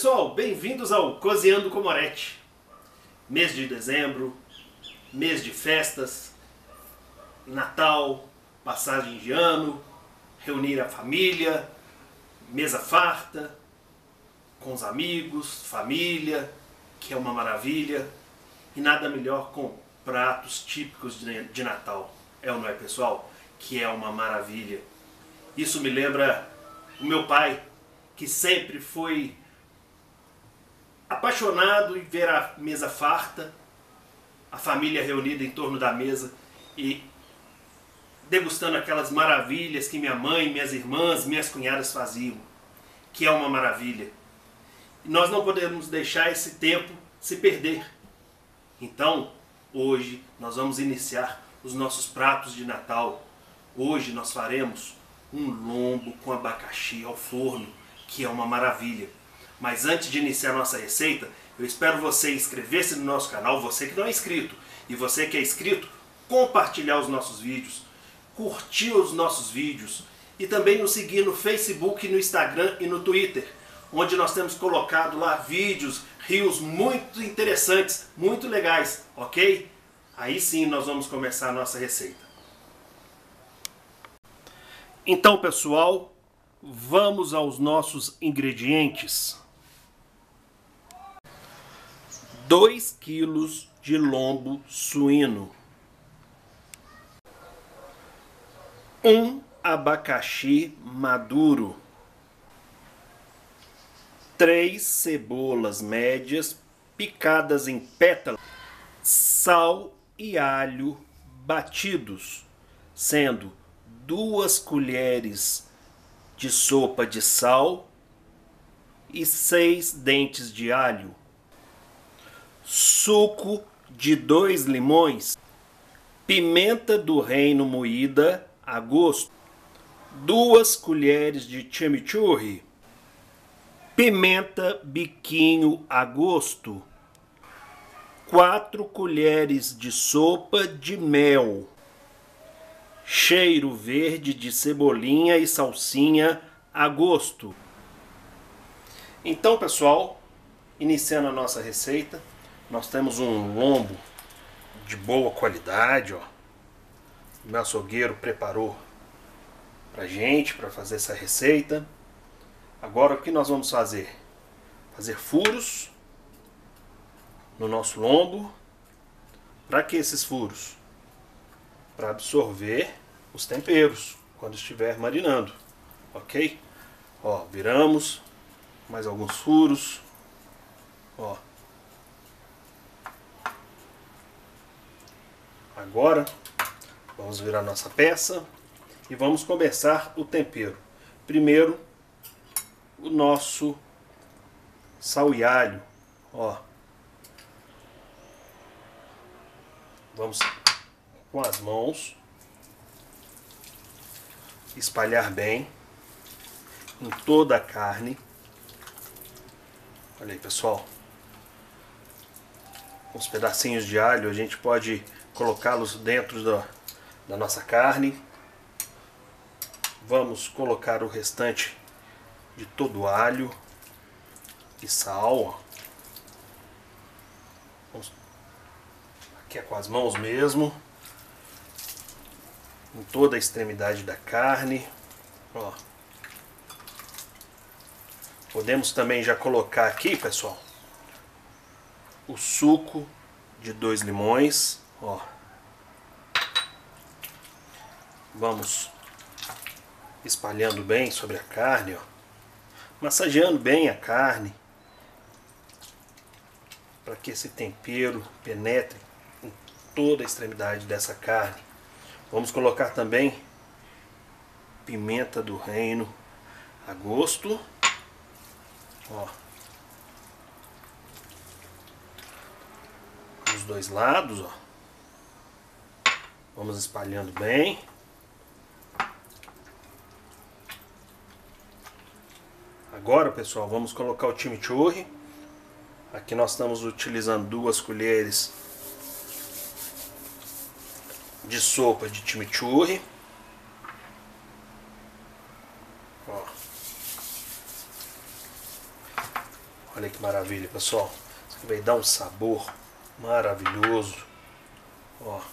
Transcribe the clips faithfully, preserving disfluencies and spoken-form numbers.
pessoal, bem-vindos ao Cozinhando com Moretti. Mês de dezembro, mês de festas, Natal, passagem de ano, reunir a família, mesa farta, com os amigos, família, que é uma maravilha. E nada melhor com pratos típicos de Natal. É ou não é, pessoal? Que é uma maravilha. Isso me lembra o meu pai, que sempre foi apaixonado em ver a mesa farta, a família reunida em torno da mesa e degustando aquelas maravilhas que minha mãe, minhas irmãs, minhas cunhadas faziam, que é uma maravilha. E nós não podemos deixar esse tempo se perder. Então, hoje nós vamos iniciar os nossos pratos de Natal. Hoje nós faremos um lombo com abacaxi ao forno, que é uma maravilha. Mas antes de iniciar a nossa receita, eu espero você inscrever-se no nosso canal, você que não é inscrito. E você que é inscrito, compartilhar os nossos vídeos, curtir os nossos vídeos e também nos seguir no Facebook, no Instagram e no Twitter, onde nós temos colocado lá vídeos, reels muito interessantes, muito legais, ok? Aí sim nós vamos começar a nossa receita. Então, pessoal, vamos aos nossos ingredientes. dois quilos de lombo suíno, um abacaxi maduro, três cebolas médias picadas em pétalas, sal e alho batidos, sendo duas colheres de sopa de sal e seis dentes de alho, suco de dois limões, pimenta do reino moída a gosto, duas colheres de chimichurri, pimenta biquinho a gosto, quatro colheres de sopa de mel, cheiro verde de cebolinha e salsinha a gosto. Então, pessoal, iniciando a nossa receita, nós temos um lombo de boa qualidade, ó. O meu açougueiro preparou pra gente, para fazer essa receita. Agora o que nós vamos fazer? Fazer furos no nosso lombo. Para que esses furos? Para absorver os temperos quando estiver marinando, ok? Ó, viramos, mais alguns furos, ó. Agora vamos virar nossa peça e vamos começar o tempero. Primeiro, o nosso sal e alho, ó. Vamos com as mãos espalhar bem em toda a carne. Olha aí, pessoal. Os pedacinhos de alho a gente pode colocá-los dentro da, da nossa carne. Vamos colocar o restante de todo o alho e sal, ó. Vamos, aqui é com as mãos mesmo, em toda a extremidade da carne, ó. Podemos também já colocar aqui, pessoal, o suco de dois limões, ó. Vamos espalhando bem sobre a carne, ó. Massageando bem a carne, para que esse tempero penetre em toda a extremidade dessa carne. Vamos colocar também pimenta do reino a gosto, ó. Os dois lados, ó. Vamos espalhando bem. Agora, pessoal, vamos colocar o chimichurri. Aqui nós estamos utilizando duas colheres de sopa de chimichurri. Ó. Olha que maravilha, pessoal. Isso aqui vai dar um sabor maravilhoso. Ó.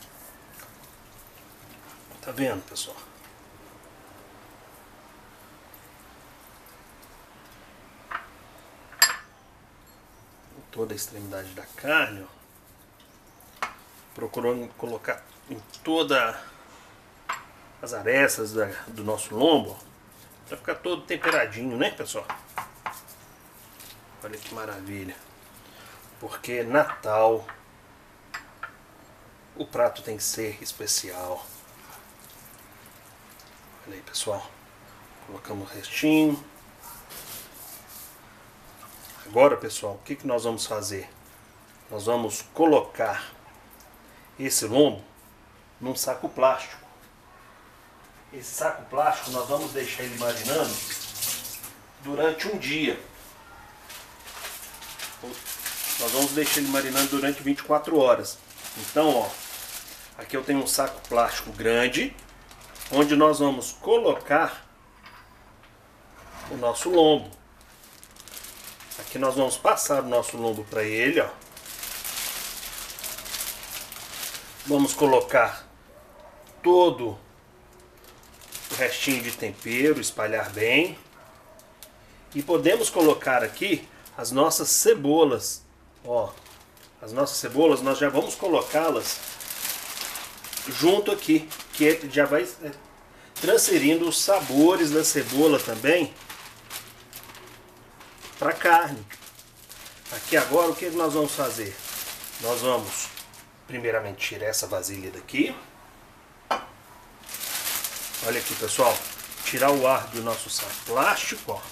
Tá vendo, pessoal? Toda a extremidade da carne, ó. Procurando colocar em toda as arestas da, do nosso lombo, ó, pra ficar todo temperadinho, né, pessoal? Olha que maravilha. Porque Natal o prato tem que ser especial. Olha aí, pessoal. Colocamos o restinho. Agora, pessoal, o que, que nós vamos fazer? Nós vamos colocar esse lombo num saco plástico. Esse saco plástico nós vamos deixar ele marinando durante um dia. Nós vamos deixar ele marinando durante vinte e quatro horas. Então, ó, aqui eu tenho um saco plástico grande, onde nós vamos colocar o nosso lombo. Aqui nós vamos passar o nosso lombo para ele, ó. Vamos colocar todo o restinho de tempero, espalhar bem. E podemos colocar aqui as nossas cebolas, ó. As nossas cebolas nós já vamos colocá-las junto aqui, que já vai transferindo os sabores da cebola também para a carne. Aqui agora o que nós vamos fazer? Nós vamos primeiramente tirar essa vasilha daqui. Olha aqui, pessoal, tirar o ar do nosso saco plástico, ó.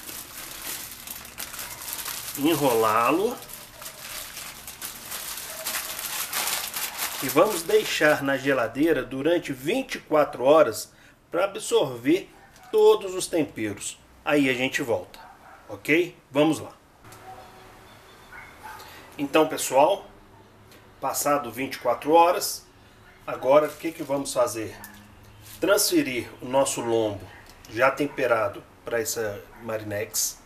Enrolá-lo e vamos deixar na geladeira durante vinte e quatro horas para absorver todos os temperos. Aí a gente volta, ok? Vamos lá. Então, pessoal, passado vinte e quatro horas, agora o que que vamos fazer? Transferir o nosso lombo já temperado para essa Marinex,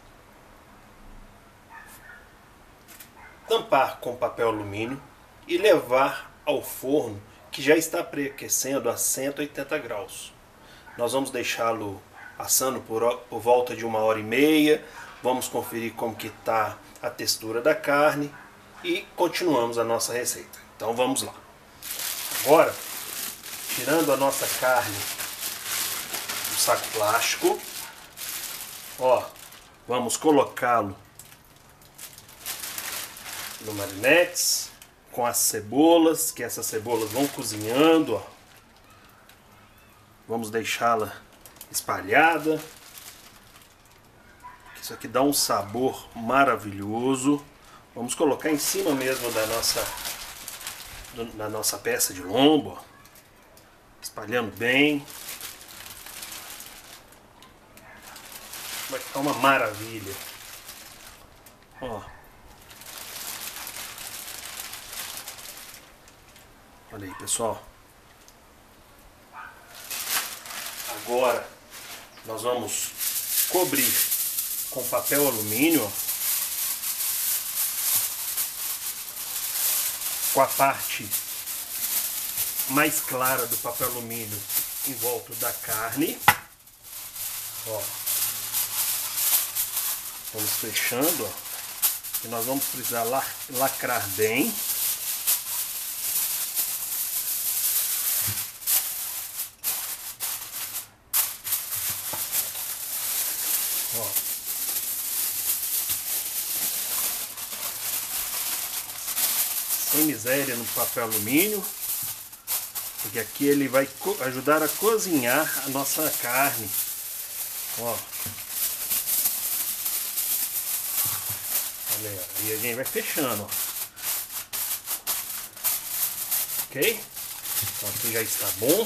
tampar com papel alumínio e levar ao forno que já está pré-aquecendo a cento e oitenta graus. Nós vamos deixá-lo assando por, por volta de uma hora e meia. Vamos conferir como que está a textura da carne e continuamos a nossa receita. Então vamos lá. Agora, tirando a nossa carne do saco plástico, ó, vamos colocá-lo no Marinex com as cebolas, que essas cebolas vão cozinhando, ó. Vamos deixá-la espalhada. Isso aqui dá um sabor maravilhoso. Vamos colocar em cima mesmo da nossa da nossa peça de lombo, ó. Espalhando bem. Vai ficar uma maravilha. Ó. Olha aí, pessoal. Agora nós vamos cobrir com papel alumínio, ó, com a parte mais clara do papel alumínio em volta da carne. Ó. Vamos fechando, ó, e nós vamos precisar lacrar bem. Ó. Sem miséria no papel alumínio, porque aqui ele vai ajudar a cozinhar a nossa carne. Ó. Olha aí, e a gente vai fechando, ó. Ok? Então aqui já está bom.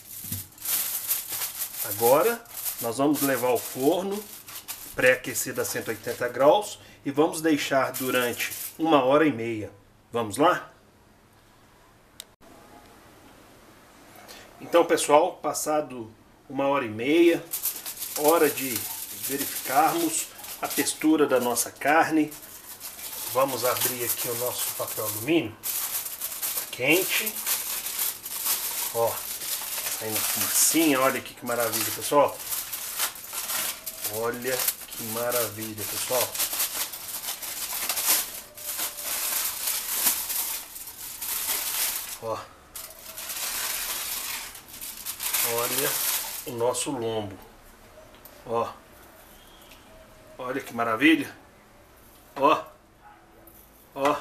Agora nós vamos levar ao forno pré-aquecido a cento e oitenta graus e vamos deixar durante uma hora e meia. Vamos lá? Então, pessoal, passado uma hora e meia, hora de verificarmos a textura da nossa carne. Vamos abrir aqui o nosso papel alumínio quente. Ó, saindo a fumacinha, olha aqui que maravilha, pessoal. Olha que maravilha, pessoal. Ó. Olha o nosso lombo. Ó. Olha que maravilha. Ó. Ó.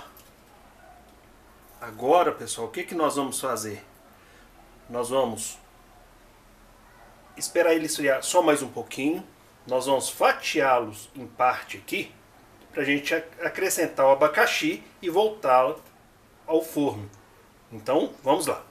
Agora, pessoal, o que que nós vamos fazer? Nós vamos esperar ele esfriar só mais um pouquinho. Nós vamos fatiá-los em parte aqui, pra gente acrescentar o abacaxi e voltá-lo ao forno. Então, vamos lá.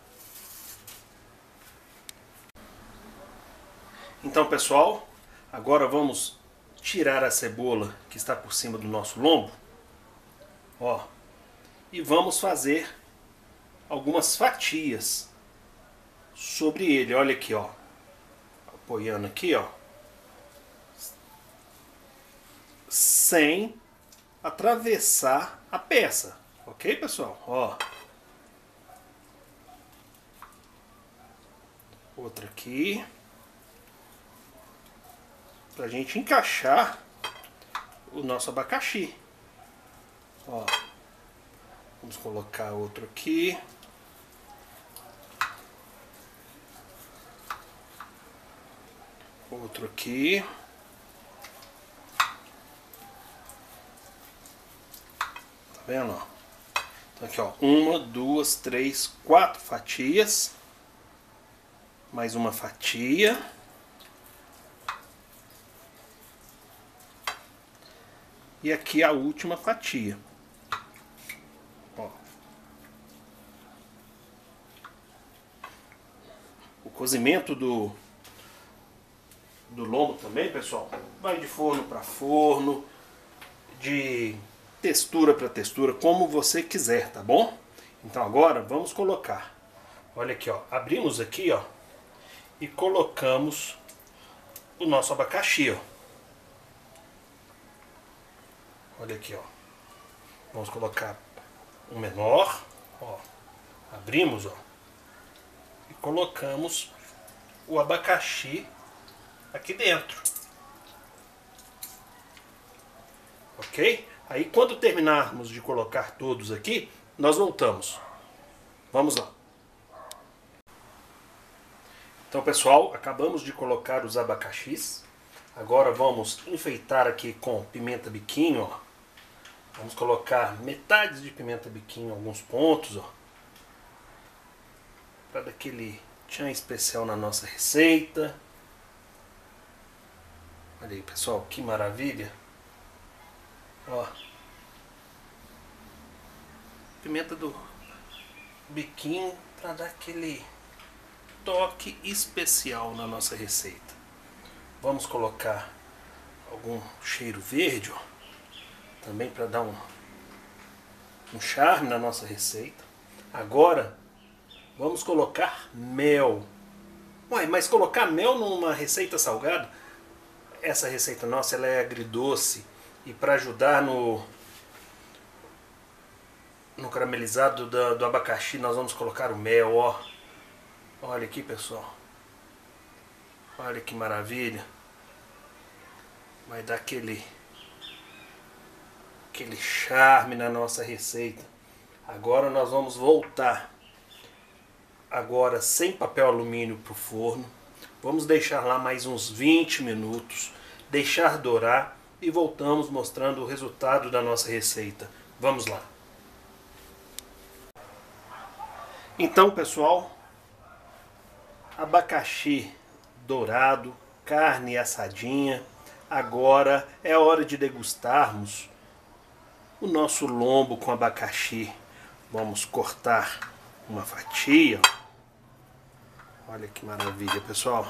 Então, pessoal, agora vamos tirar a cebola que está por cima do nosso lombo. Ó, e vamos fazer algumas fatias sobre ele. Olha aqui, ó. Apoiando aqui, ó. Sem atravessar a peça. Ok, pessoal? Ó. Outra aqui. Pra gente encaixar o nosso abacaxi. Ó. Vamos colocar outro aqui. Outro aqui. Tá vendo, ó? Então aqui, ó, uma, duas, três, quatro fatias. Mais uma fatia. E aqui a última fatia. Ó. O cozimento do do lombo também, pessoal, vai de forno para forno, de textura para textura, como você quiser, tá bom? Então agora vamos colocar. Olha aqui, ó, abrimos aqui, ó, e colocamos o nosso abacaxi, ó. Olha aqui, ó. Vamos colocar um menor, ó. Abrimos, ó, e colocamos o abacaxi aqui dentro. Ok? Aí quando terminarmos de colocar todos aqui, nós voltamos. Vamos lá. Então, pessoal, acabamos de colocar os abacaxis. Agora vamos enfeitar aqui com pimenta biquinho, ó. Vamos colocar metades de pimenta biquinho em alguns pontos, ó, para dar aquele tchan especial na nossa receita. Olha aí, pessoal, que maravilha. Ó. Pimenta do biquinho para dar aquele toque especial na nossa receita. Vamos colocar algum cheiro verde, ó, também para dar um, um charme na nossa receita. Agora vamos colocar mel. Ué, mas colocar mel numa receita salgada? Essa receita nossa ela é agridoce, e para ajudar no no caramelizado do, do abacaxi nós vamos colocar o mel, ó. Olha aqui, pessoal. Olha que maravilha. Vai dar aquele aquele charme na nossa receita. Agora nós vamos voltar agora sem papel alumínio para o forno. Vamos deixar lá mais uns vinte minutos, deixar dourar e voltamos mostrando o resultado da nossa receita. Vamos lá. Então, pessoal, abacaxi dourado, carne assadinha. Agora é hora de degustarmos o nosso lombo com abacaxi. Vamos cortar uma fatia. Olha que maravilha, pessoal.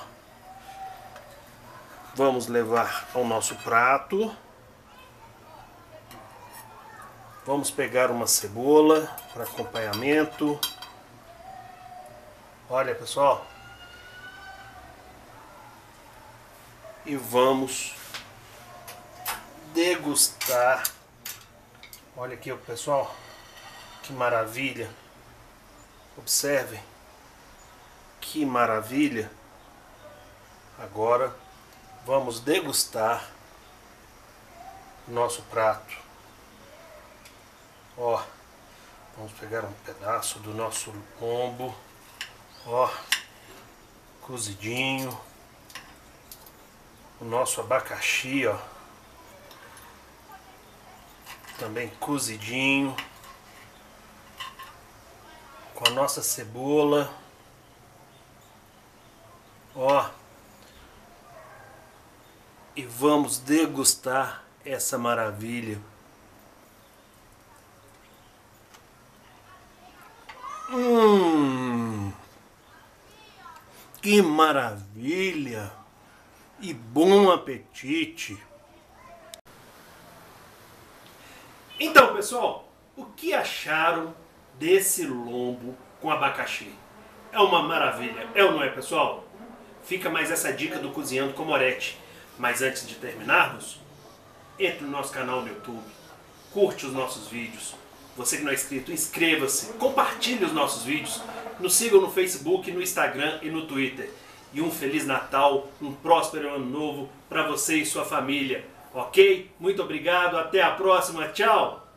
Vamos levar ao nosso prato. Vamos pegar uma cebola para acompanhamento. Olha, pessoal. E vamos degustar. Olha aqui, pessoal, que maravilha. Observem, que maravilha. Agora vamos degustar nosso prato. Ó, vamos pegar um pedaço do nosso lombo. Ó, cozidinho. O nosso abacaxi, ó, também cozidinho. Com a nossa cebola. Ó. E vamos degustar essa maravilha. Hum, que maravilha! E bom apetite! Então, pessoal, o que acharam desse lombo com abacaxi? É uma maravilha, é ou não é, pessoal? Fica mais essa dica do Cozinhando com Moretti. Mas antes de terminarmos, entre no nosso canal no YouTube, curte os nossos vídeos. Você que não é inscrito, inscreva-se, compartilhe os nossos vídeos, nos sigam no Facebook, no Instagram e no Twitter. E um Feliz Natal, um próspero Ano Novo para você e sua família. Ok? Muito obrigado, até a próxima, tchau!